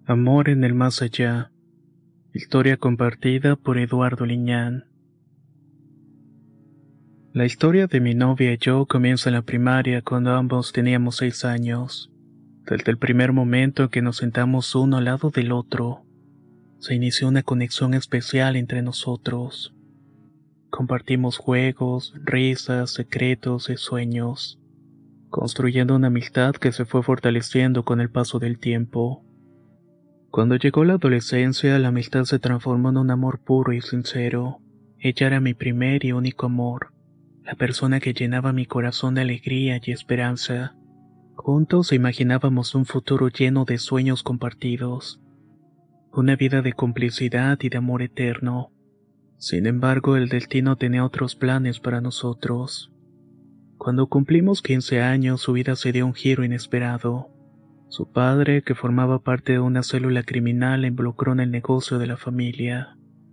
Amor en el más allá. Historia compartida por Eduardo Liñán. La historia de mi novia y yo comienza en la primaria cuando ambos teníamos 6 años. Desde el primer momento en que nos sentamos uno al lado del otro, se inició una conexión especial entre nosotros. Compartimos juegos, risas, secretos y sueños, construyendo una amistad que se fue fortaleciendo con el paso del tiempo. Cuando llegó la adolescencia, la amistad se transformó en un amor puro y sincero. Ella era mi primer y único amor, la persona que llenaba mi corazón de alegría y esperanza. Juntos imaginábamos un futuro lleno de sueños compartidos, una vida de complicidad y de amor eterno. Sin embargo, el destino tenía otros planes para nosotros. Cuando cumplimos 15 años, su vida se dio un giro inesperado. Su padre, que formaba parte de una célula criminal, la involucró en el negocio de la familia.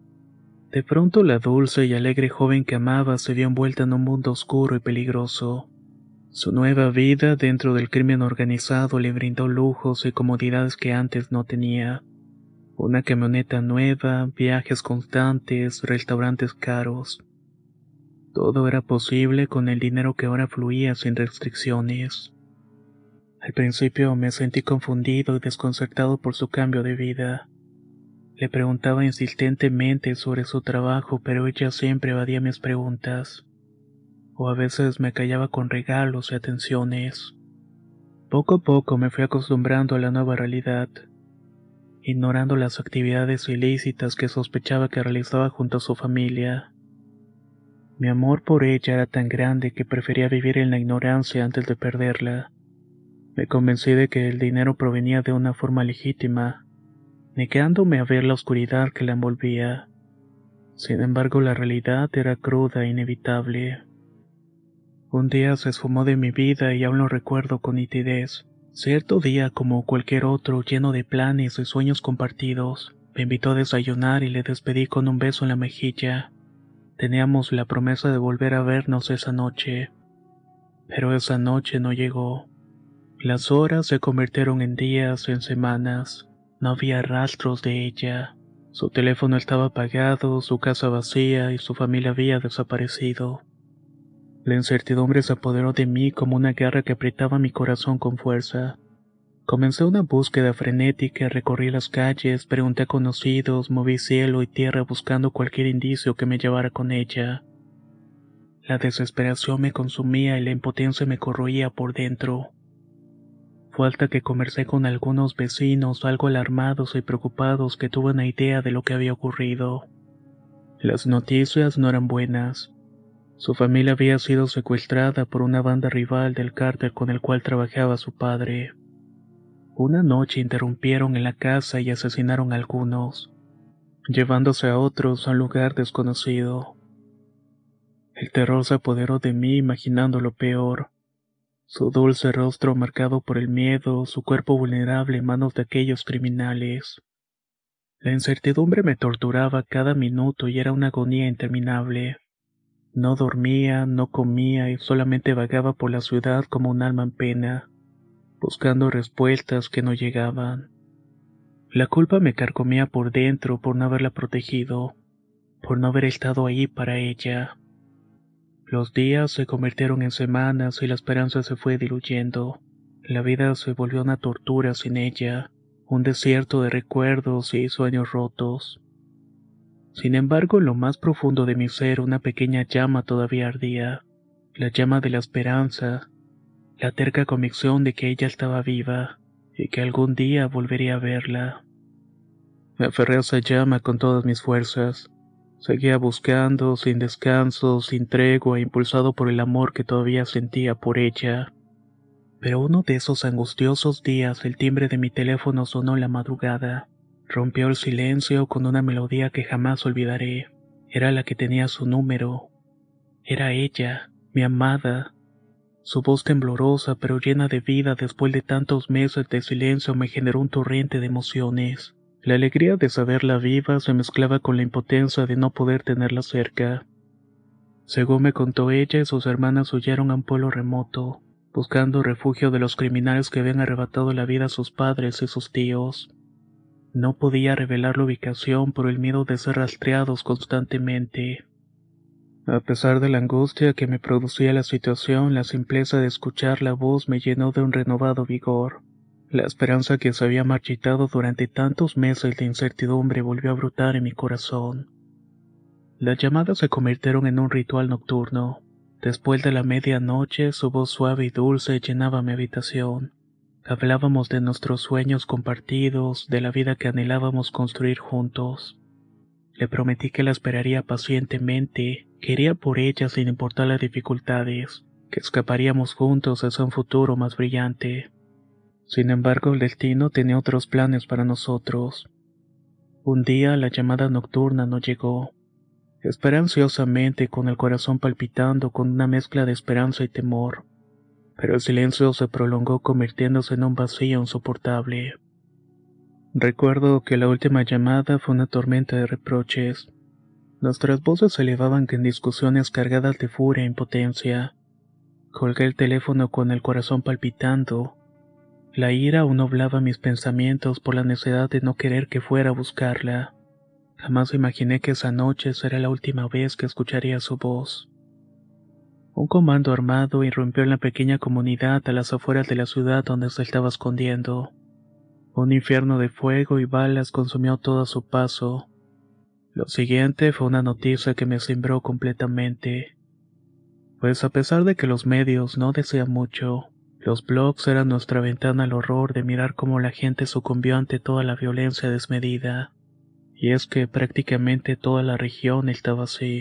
De pronto, la dulce y alegre joven que amaba se vio envuelta en un mundo oscuro y peligroso. Su nueva vida dentro del crimen organizado le brindó lujos y comodidades que antes no tenía. Una camioneta nueva, viajes constantes, restaurantes caros. Todo era posible con el dinero que ahora fluía sin restricciones. Al principio me sentí confundido y desconcertado por su cambio de vida. Le preguntaba insistentemente sobre su trabajo, pero ella siempre evadía mis preguntas, o a veces me callaba con regalos y atenciones. Poco a poco me fui acostumbrando a la nueva realidad, ignorando las actividades ilícitas que sospechaba que realizaba junto a su familia. Mi amor por ella era tan grande que prefería vivir en la ignorancia antes de perderla. Me convencí de que el dinero provenía de una forma legítima, negándome a ver la oscuridad que la envolvía. Sin embargo, la realidad era cruda e inevitable. Un día se esfumó de mi vida y aún lo recuerdo con nitidez. Cierto día, como cualquier otro, lleno de planes y sueños compartidos, me invitó a desayunar y le despedí con un beso en la mejilla. Teníamos la promesa de volver a vernos esa noche, pero esa noche no llegó. Las horas se convirtieron en días, en semanas. No había rastros de ella. Su teléfono estaba apagado, su casa vacía y su familia había desaparecido. La incertidumbre se apoderó de mí como una garra que apretaba mi corazón con fuerza. Comencé una búsqueda frenética, recorrí las calles, pregunté a conocidos, moví cielo y tierra buscando cualquier indicio que me llevara con ella. La desesperación me consumía y la impotencia me corroía por dentro. Fue hasta que conversé con algunos vecinos algo alarmados y preocupados que tuve una idea de lo que había ocurrido. Las noticias no eran buenas. Su familia había sido secuestrada por una banda rival del cártel con el cual trabajaba su padre. Una noche irrumpieron en la casa y asesinaron a algunos, llevándose a otros a un lugar desconocido. El terror se apoderó de mí imaginando lo peor. Su dulce rostro marcado por el miedo, su cuerpo vulnerable en manos de aquellos criminales. La incertidumbre me torturaba cada minuto y era una agonía interminable. No dormía, no comía y solamente vagaba por la ciudad como un alma en pena, buscando respuestas que no llegaban. La culpa me carcomía por dentro por no haberla protegido, por no haber estado ahí para ella. Los días se convirtieron en semanas y la esperanza se fue diluyendo. La vida se volvió una tortura sin ella, un desierto de recuerdos y sueños rotos. Sin embargo, en lo más profundo de mi ser una pequeña llama todavía ardía, la llama de la esperanza, la terca convicción de que ella estaba viva y que algún día volvería a verla. Me aferré a esa llama con todas mis fuerzas. Seguía buscando, sin descanso, sin tregua, impulsado por el amor que todavía sentía por ella. Pero uno de esos angustiosos días el timbre de mi teléfono sonó en la madrugada. Rompió el silencio con una melodía que jamás olvidaré. Era la que tenía su número. Era ella, mi amada. Su voz temblorosa pero llena de vida después de tantos meses de silencio me generó un torrente de emociones. La alegría de saberla viva se mezclaba con la impotencia de no poder tenerla cerca. Según me contó ella, sus hermanas huyeron a un pueblo remoto, buscando refugio de los criminales que habían arrebatado la vida a sus padres y sus tíos. No podía revelar la ubicación por el miedo de ser rastreados constantemente. A pesar de la angustia que me producía la situación, la simpleza de escuchar la voz me llenó de un renovado vigor. La esperanza que se había marchitado durante tantos meses de incertidumbre volvió a brotar en mi corazón. Las llamadas se convirtieron en un ritual nocturno. Después de la medianoche, su voz suave y dulce llenaba mi habitación. Hablábamos de nuestros sueños compartidos, de la vida que anhelábamos construir juntos. Le prometí que la esperaría pacientemente, que iría por ella sin importar las dificultades, que escaparíamos juntos hacia un futuro más brillante. Sin embargo, el destino tenía otros planes para nosotros. Un día la llamada nocturna no llegó. Esperé ansiosamente, con el corazón palpitando con una mezcla de esperanza y temor. Pero el silencio se prolongó convirtiéndose en un vacío insoportable. Recuerdo que la última llamada fue una tormenta de reproches. Nuestras voces se elevaban en discusiones cargadas de furia e impotencia. Colgué el teléfono con el corazón palpitando. La ira aún nublaba mis pensamientos por la necesidad de no querer que fuera a buscarla. Jamás imaginé que esa noche sería la última vez que escucharía su voz. Un comando armado irrumpió en la pequeña comunidad a las afueras de la ciudad donde se estaba escondiendo. Un infierno de fuego y balas consumió todo a su paso. Lo siguiente fue una noticia que me cimbró completamente. Pues a pesar de que los medios no decían mucho, los blogs eran nuestra ventana al horror de mirar cómo la gente sucumbió ante toda la violencia desmedida. Y es que prácticamente toda la región estaba así.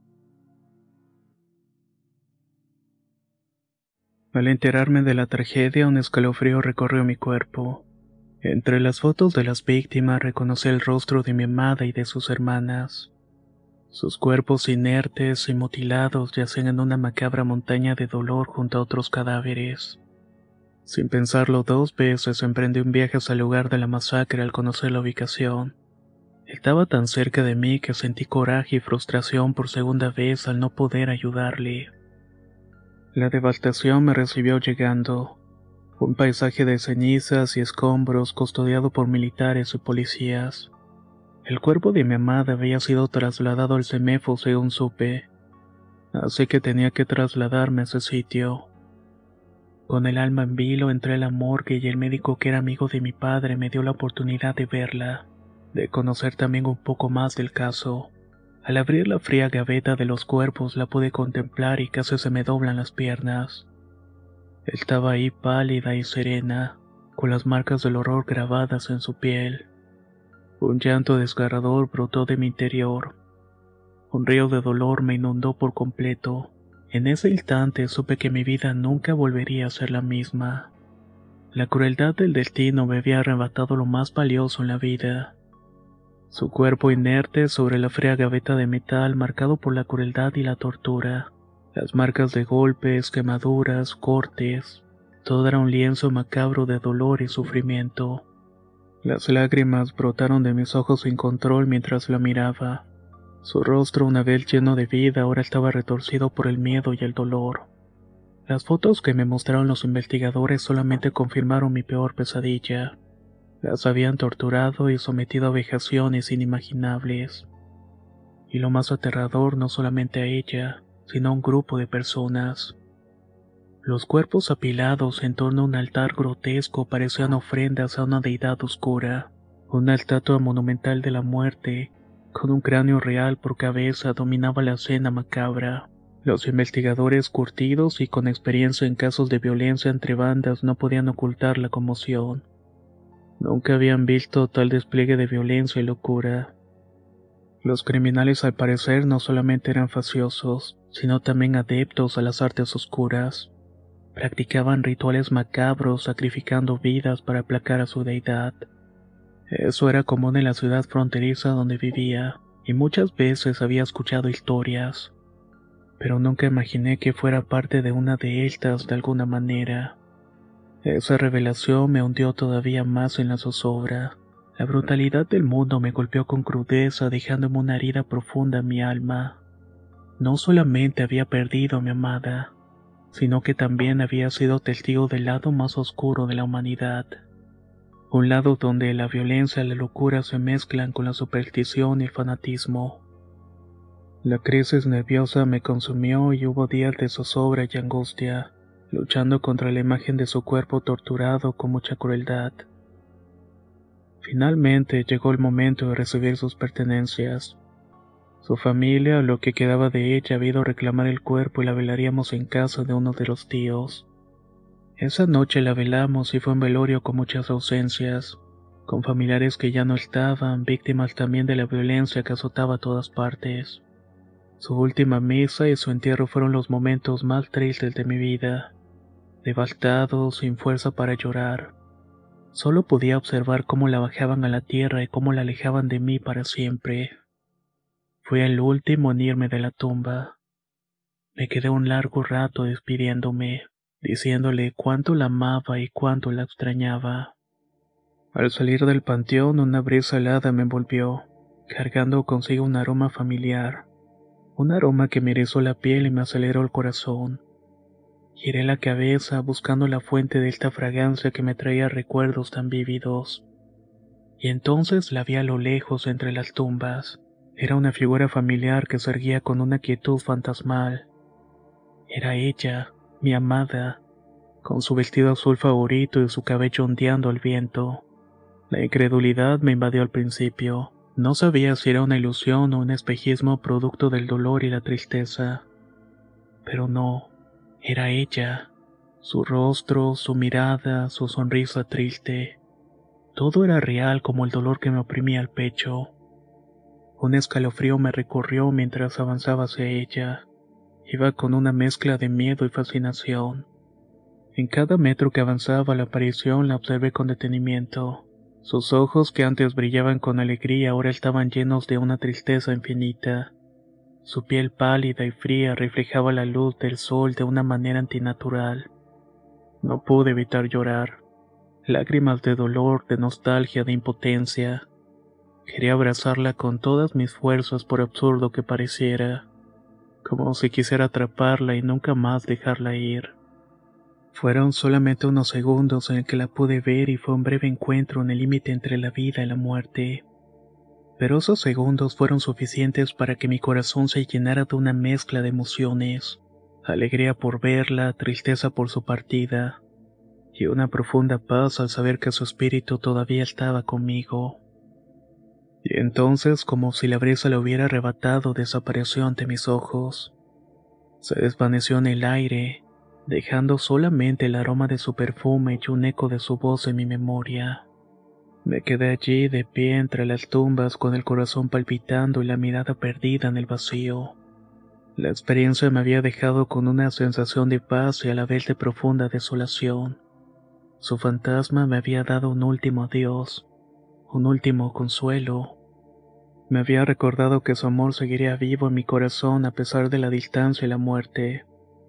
Al enterarme de la tragedia, un escalofrío recorrió mi cuerpo. Entre las fotos de las víctimas reconocí el rostro de mi amada y de sus hermanas. Sus cuerpos inertes y mutilados yacían en una macabra montaña de dolor junto a otros cadáveres. Sin pensarlo dos veces, emprendí un viaje hacia el lugar de la masacre al conocer la ubicación. Estaba tan cerca de mí que sentí coraje y frustración por segunda vez al no poder ayudarle. La devastación me recibió llegando. Un paisaje de cenizas y escombros custodiado por militares y policías. El cuerpo de mi amada había sido trasladado al CEMEFO según supe, así que tenía que trasladarme a ese sitio. Con el alma en vilo entré a la morgue y el médico que era amigo de mi padre me dio la oportunidad de verla, de conocer también un poco más del caso. Al abrir la fría gaveta de los cuerpos la pude contemplar y casi se me doblan las piernas. Estaba ahí pálida y serena, con las marcas del horror grabadas en su piel. Un llanto desgarrador brotó de mi interior. Un río de dolor me inundó por completo. En ese instante supe que mi vida nunca volvería a ser la misma. La crueldad del destino me había arrebatado lo más valioso en la vida. Su cuerpo inerte sobre la fría gaveta de metal marcado por la crueldad y la tortura. Las marcas de golpes, quemaduras, cortes. Todo era un lienzo macabro de dolor y sufrimiento. Las lágrimas brotaron de mis ojos sin control mientras la miraba. Su rostro, una vez lleno de vida, ahora estaba retorcido por el miedo y el dolor. Las fotos que me mostraron los investigadores solamente confirmaron mi peor pesadilla. Las habían torturado y sometido a vejaciones inimaginables. Y lo más aterrador, no solamente a ella, sino a un grupo de personas. Los cuerpos apilados en torno a un altar grotesco parecían ofrendas a una deidad oscura. Una estatua monumental de la muerte, con un cráneo real por cabeza, dominaba la escena macabra. Los investigadores curtidos y con experiencia en casos de violencia entre bandas no podían ocultar la conmoción. Nunca habían visto tal despliegue de violencia y locura. Los criminales al parecer no solamente eran facciosos, sino también adeptos a las artes oscuras. Practicaban rituales macabros sacrificando vidas para aplacar a su deidad. Eso era común en la ciudad fronteriza donde vivía, y muchas veces había escuchado historias. Pero nunca imaginé que fuera parte de una de estas de alguna manera. Esa revelación me hundió todavía más en la zozobra. La brutalidad del mundo me golpeó con crudeza, dejándome una herida profunda en mi alma. No solamente había perdido a mi amada, sino que también había sido testigo del lado más oscuro de la humanidad. Un lado donde la violencia y la locura se mezclan con la superstición y el fanatismo. La crisis nerviosa me consumió y hubo días de zozobra y angustia, luchando contra la imagen de su cuerpo torturado con mucha crueldad. Finalmente llegó el momento de recibir sus pertenencias. Su familia, o lo que quedaba de ella, había ido a reclamar el cuerpo y la velaríamos en casa de uno de los tíos. Esa noche la velamos y fue un velorio con muchas ausencias, con familiares que ya no estaban, víctimas también de la violencia que azotaba a todas partes. Su última misa y su entierro fueron los momentos más tristes de mi vida. Devastado, sin fuerza para llorar. Solo podía observar cómo la bajaban a la tierra y cómo la alejaban de mí para siempre. Fui el último en irme de la tumba. Me quedé un largo rato despidiéndome, diciéndole cuánto la amaba y cuánto la extrañaba. Al salir del panteón, una brisa helada me envolvió, cargando consigo un aroma familiar. Un aroma que me erizó la piel y me aceleró el corazón. Giré la cabeza buscando la fuente de esta fragancia que me traía recuerdos tan vívidos. Y entonces la vi a lo lejos entre las tumbas. Era una figura familiar que se erguía con una quietud fantasmal. Era ella, mi amada, con su vestido azul favorito y su cabello ondeando al viento. La incredulidad me invadió al principio. No sabía si era una ilusión o un espejismo producto del dolor y la tristeza. Pero no. Era ella, su rostro, su mirada, su sonrisa triste. Todo era real como el dolor que me oprimía el pecho. Un escalofrío me recorrió mientras avanzaba hacia ella. Iba con una mezcla de miedo y fascinación. En cada metro que avanzaba la aparición la observé con detenimiento. Sus ojos que antes brillaban con alegría ahora estaban llenos de una tristeza infinita. Su piel pálida y fría reflejaba la luz del sol de una manera antinatural. No pude evitar llorar. Lágrimas de dolor, de nostalgia, de impotencia. Quería abrazarla con todas mis fuerzas por absurdo que pareciera, como si quisiera atraparla y nunca más dejarla ir. Fueron solamente unos segundos en el que la pude ver y fue un breve encuentro en el límite entre la vida y la muerte. Pero esos segundos fueron suficientes para que mi corazón se llenara de una mezcla de emociones, alegría por verla, tristeza por su partida, y una profunda paz al saber que su espíritu todavía estaba conmigo. Y entonces, como si la brisa le hubiera arrebatado, desapareció ante mis ojos. Se desvaneció en el aire, dejando solamente el aroma de su perfume y un eco de su voz en mi memoria. Me quedé allí de pie entre las tumbas con el corazón palpitando y la mirada perdida en el vacío. La experiencia me había dejado con una sensación de paz y a la vez de profunda desolación. Su fantasma me había dado un último adiós, un último consuelo. Me había recordado que su amor seguiría vivo en mi corazón a pesar de la distancia y la muerte.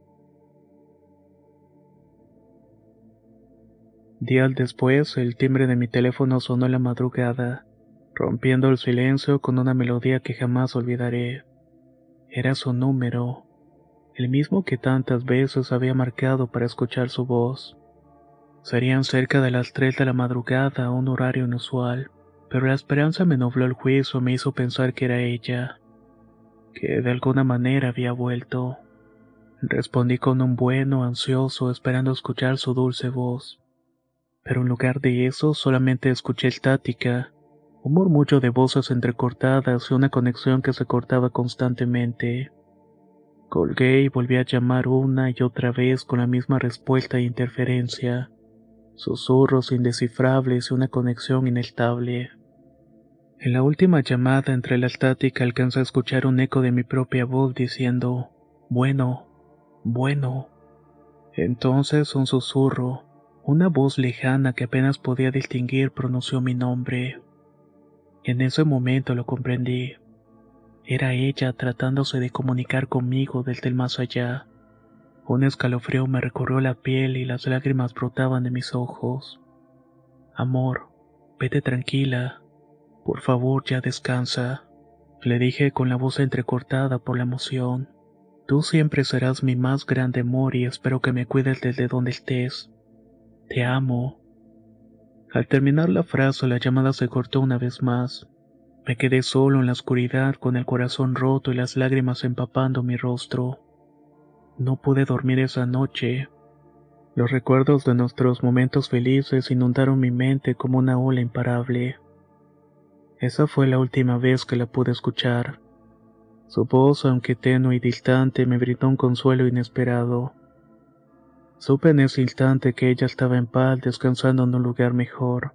Días después, el timbre de mi teléfono sonó en la madrugada, rompiendo el silencio con una melodía que jamás olvidaré. Era su número, el mismo que tantas veces había marcado para escuchar su voz. Serían cerca de las 3 de la madrugada, un horario inusual, pero la esperanza me nubló el juicio y me hizo pensar que era ella, que de alguna manera había vuelto. Respondí con un bueno, ansioso, esperando escuchar su dulce voz. Pero en lugar de eso solamente escuché estática, un murmullo de voces entrecortadas y una conexión que se cortaba constantemente. Colgué y volví a llamar una y otra vez con la misma respuesta e interferencia, susurros indescifrables y una conexión inestable. En la última llamada entre la estática alcancé a escuchar un eco de mi propia voz diciendo, bueno, bueno. Entonces un susurro, una voz lejana que apenas podía distinguir pronunció mi nombre. En ese momento lo comprendí. Era ella tratándose de comunicar conmigo desde el más allá. Un escalofrío me recorrió la piel y las lágrimas brotaban de mis ojos. Amor, vete tranquila. Por favor, ya descansa. Le dije con la voz entrecortada por la emoción. Tú siempre serás mi más grande amor y espero que me cuides desde donde estés. Te amo. Al terminar la frase, la llamada se cortó una vez más. Me quedé solo en la oscuridad con el corazón roto y las lágrimas empapando mi rostro. No pude dormir esa noche. Los recuerdos de nuestros momentos felices inundaron mi mente como una ola imparable. Esa fue la última vez que la pude escuchar. Su voz, aunque tenue y distante, me brindó un consuelo inesperado. Supe en ese instante que ella estaba en paz, descansando en un lugar mejor.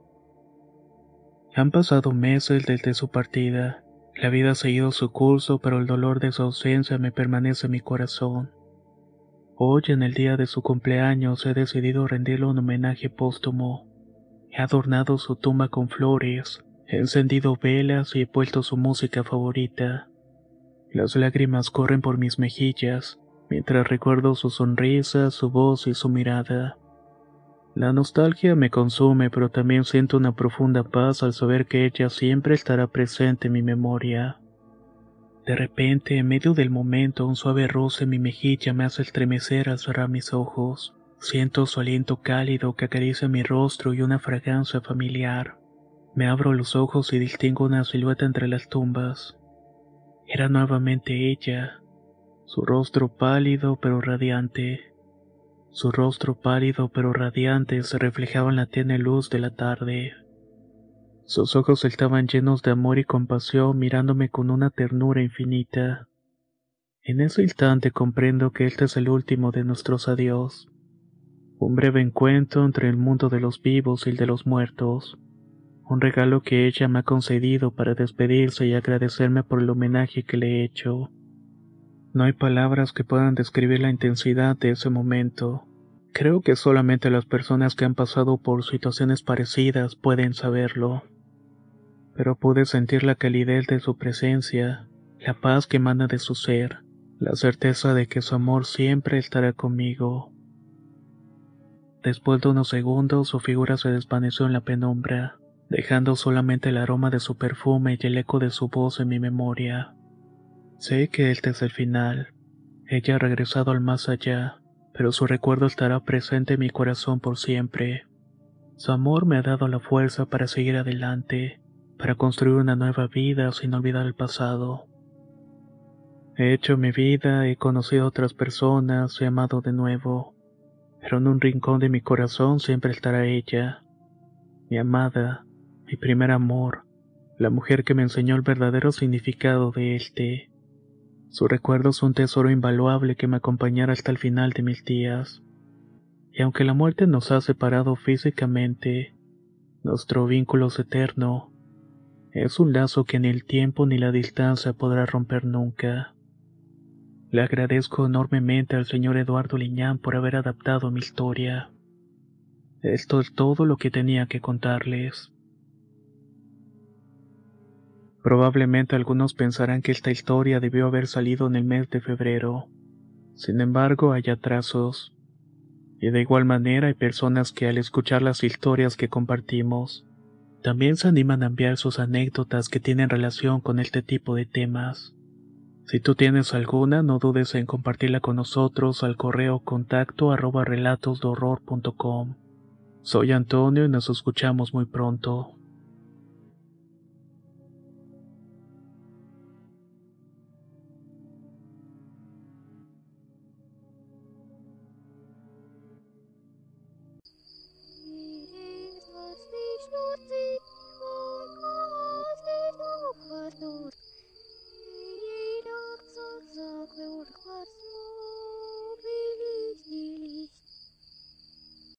Han pasado meses desde su partida. La vida ha seguido su curso, pero el dolor de su ausencia me permanece en mi corazón. Hoy, en el día de su cumpleaños, he decidido rendirle un homenaje póstumo. He adornado su tumba con flores, he encendido velas y he puesto su música favorita. Las lágrimas corren por mis mejillas, mientras recuerdo su sonrisa, su voz y su mirada. La nostalgia me consume, pero también siento una profunda paz al saber que ella siempre estará presente en mi memoria. De repente, en medio del momento, un suave roce en mi mejilla me hace estremecer al cerrar mis ojos. Siento su aliento cálido que acaricia mi rostro y una fragancia familiar. Me abro los ojos y distingo una silueta entre las tumbas. Era nuevamente ella, su rostro pálido pero radiante. Su rostro pálido pero radiante se reflejaba en la tenue luz de la tarde. Sus ojos estaban llenos de amor y compasión, mirándome con una ternura infinita. En ese instante comprendo que este es el último de nuestros adiós. Un breve encuentro entre el mundo de los vivos y el de los muertos. Un regalo que ella me ha concedido para despedirse y agradecerme por el homenaje que le he hecho. No hay palabras que puedan describir la intensidad de ese momento. Creo que solamente las personas que han pasado por situaciones parecidas pueden saberlo. Pero pude sentir la calidez de su presencia, la paz que emana de su ser, la certeza de que su amor siempre estará conmigo. Después de unos segundos, su figura se desvaneció en la penumbra, dejando solamente el aroma de su perfume y el eco de su voz en mi memoria. Sé que este es el final. Ella ha regresado al más allá, pero su recuerdo estará presente en mi corazón por siempre. Su amor me ha dado la fuerza para seguir adelante, para construir una nueva vida sin olvidar el pasado. He hecho mi vida, he conocido a otras personas, he amado de nuevo, pero en un rincón de mi corazón siempre estará ella, mi amada, mi primer amor, la mujer que me enseñó el verdadero significado de este. Su recuerdo es un tesoro invaluable que me acompañará hasta el final de mis días. Y aunque la muerte nos ha separado físicamente, nuestro vínculo es eterno. Es un lazo que ni el tiempo ni la distancia podrá romper nunca. Le agradezco enormemente al señor Eduardo Liñán por haber adaptado mi historia. Esto es todo lo que tenía que contarles. Probablemente algunos pensarán que esta historia debió haber salido en el mes de febrero. Sin embargo, hay atrasos. Y de igual manera hay personas que al escuchar las historias que compartimos, también se animan a enviar sus anécdotas que tienen relación con este tipo de temas. Si tú tienes alguna, no dudes en compartirla con nosotros al correo contacto@relatosdehorror.com. Soy Antonio y nos escuchamos muy pronto.